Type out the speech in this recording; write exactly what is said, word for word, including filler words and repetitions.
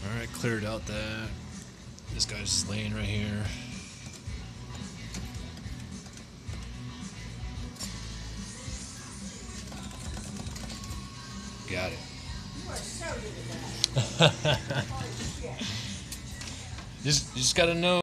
Alright, cleared out that. This guy's just laying right here. Got it. You are so good at that. just, just gotta know.